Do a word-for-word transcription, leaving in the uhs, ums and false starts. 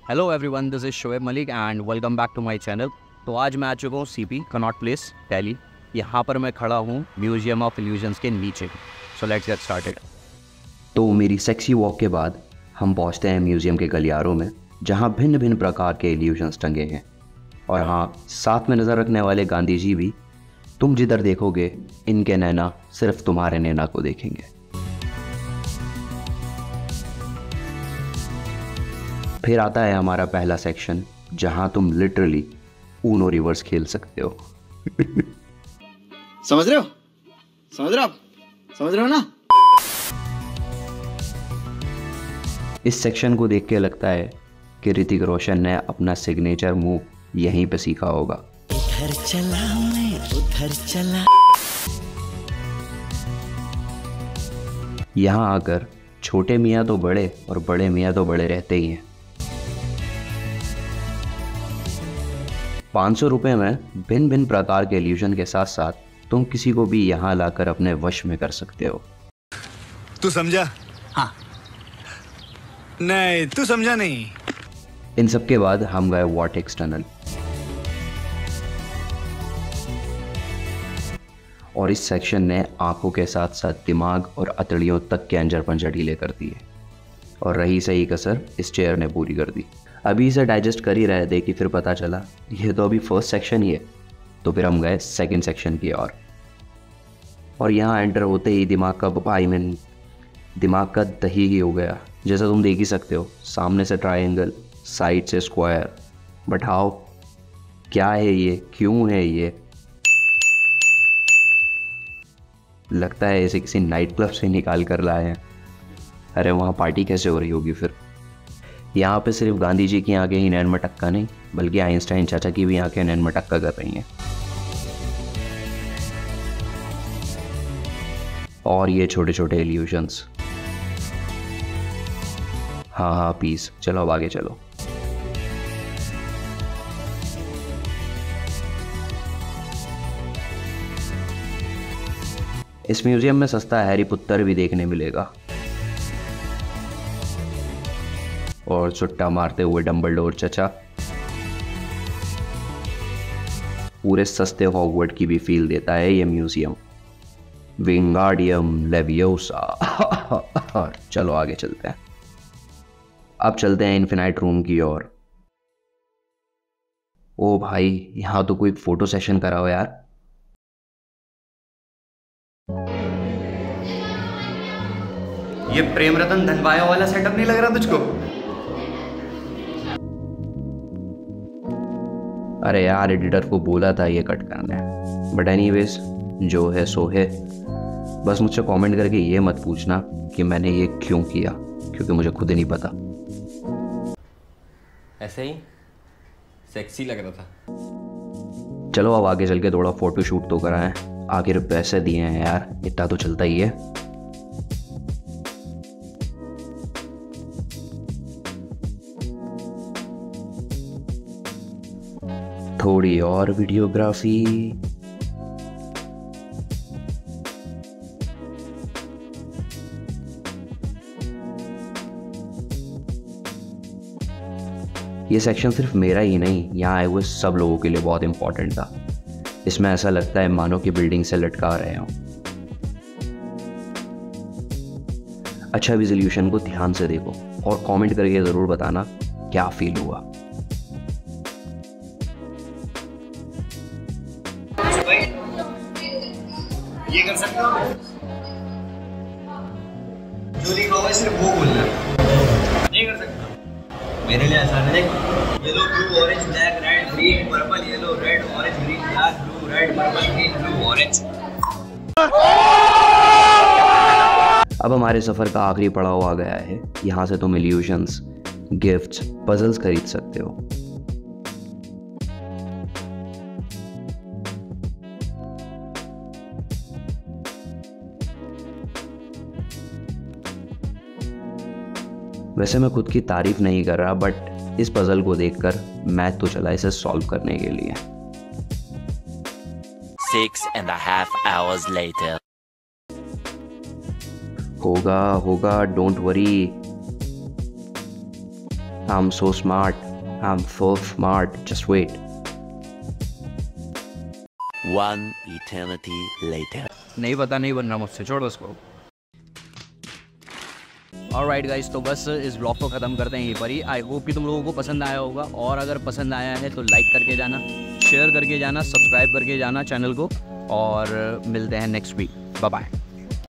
Hello everyone, this is Shoaib Malik and welcome back to my channel. तो आज मैं आ चुका हूँ सीपी कनॉट प्लेस दिल्ली। यहाँ पर मैं खड़ा हूँ म्यूजियम ऑफ इल्यूजन्स के नीचे। So let's get started. तो मेरी सेक्सी वॉक के बाद हम पहुँचते हैं म्यूजियम के गलियारों में, जहाँ भिन्न भिन्न प्रकार के इल्यूजन्स टंगे हैं। और हाँ, साथ में नज़र रखने वाले गांधी जी भी। तुम जिधर देखोगे इनके नैना सिर्फ तुम्हारे नैना को देखेंगे। फिर आता है हमारा पहला सेक्शन, जहां तुम लिटरली ऊनो रिवर्स खेल सकते हो। समझ रहे हो समझ रहे हो आप समझ रहे हो ना। इस सेक्शन को देख के लगता है कि ऋतिक रोशन ने अपना सिग्नेचर मूव यहीं पे सीखा होगा। इधर चला मैं उधर चला। यहाँ आकर छोटे मियाँ तो बड़े और बड़े मियाँ तो बड़े रहते ही हैं। पाँच सौ रुपये में भिन्न भिन्न प्रकार के इल्यूजन के साथ साथ तुम किसी को भी यहाँ लाकर अपने वश में कर सकते हो। तू समझा? हाँ। नहीं, तू समझा नहीं। इन सब के बाद हम गए वॉर्टेक्स टनल, और इस सेक्शन ने आंखों के साथ साथ दिमाग और अतड़ियों तक के अंजर पंजर ढीले कर दिए। और रही सही कसर इस चेयर ने पूरी कर दी। अभी इसे डाइजेस्ट कर ही रहे थे कि फिर पता चला ये तो अभी फर्स्ट सेक्शन ही है। तो फिर हम गए सेकंड सेक्शन की ओर, और, और यहाँ एंटर होते ही दिमाग का आई मीन दिमाग का दही ही हो गया। जैसा तुम देख ही सकते हो, सामने से ट्रायंगल, साइड से स्क्वायर। बट हाउ, क्या है ये, क्यों है ये? लगता है इसे किसी नाइट क्लब से निकाल कर लाए हैं। अरे वहाँ पार्टी कैसे हो रही होगी फिर? यहाँ पे सिर्फ गांधी जी की आंखें ही नैन मटक्का नहीं, बल्कि आइंस्टाइन चाचा की भी आंखें नैन मटक्का कर रही हैं। और ये छोटे छोटे इल्यूजन्स। हाँ हाँ पीस, चलो अब आगे चलो। इस म्यूजियम में सस्ता हैरी पुत्तर भी देखने मिलेगा, और चुट्टा मारते हुए डंबलडोर चचा। पूरे सस्ते हॉगवर्ट की भी फील देता है ये म्यूजियम। Wingardium leviosa. चलो आगे चलते हैं। अब चलते हैं इन्फिनाइट रूम की ओर। ओ भाई, यहां तो कोई फोटो सेशन कराओ यार। ये प्रेम रतन धनवाया वाला सेटअप नहीं लग रहा तुझको? अरे यार, एडिटर को बोला था ये कट करना है, बट एनीवेज जो है सो है। बस मुझसे कमेंट करके ये मत पूछना कि मैंने ये क्यों किया, क्योंकि मुझे खुद ही नहीं पता। ऐसे ही सेक्सी लग रहा था। चलो अब आगे चल के थोड़ा फोटो शूट तो कराएं। आखिर पैसे दिए हैं यार, इतना तो चलता ही है। थोड़ी और वीडियोग्राफी। ये सेक्शन सिर्फ मेरा ही नहीं, यहाँ आए हुए सब लोगों के लिए बहुत इंपॉर्टेंट था। इसमें ऐसा लगता है मानो कि बिल्डिंग से लटका रहे हो। अच्छा, रिजोल्यूशन को ध्यान से देखो और कमेंट करके जरूर बताना क्या फील हुआ। ये कर सकते हो? जो लिखा हुआ है सिर्फ वो बोलना है। नहीं कर सकता। मेरे लिए आसान है। देख, yellow blue orange black red green purple yellow red orange green black blue red purple green blue orange. अब हमारे सफर का आखिरी पड़ाव आ गया है। यहाँ से तुम इल्यूजन्स, गिफ्ट्स, पजल्स खरीद सकते हो। वैसे मैं खुद की तारीफ नहीं कर रहा, बट इस पजल को देखकर मैं तो चला इसे सॉल्व करने के लिए। Six and a half hours later. होगा होगा, don't worry. I'm so smart. I'm so smart. Just wait. One eternity later. नहीं पता, नहीं बन रहा मुझसे, छोड़ उसको। ऑलराइट गाइस, तो बस इस ब्लॉग को ख़त्म करते हैं यहीं पर ही। आई होप कि तुम लोगों को पसंद आया होगा, और अगर पसंद आया है तो लाइक करके जाना, शेयर करके जाना, सब्सक्राइब करके जाना चैनल को, और मिलते हैं नेक्स्ट वीक। Bye bye.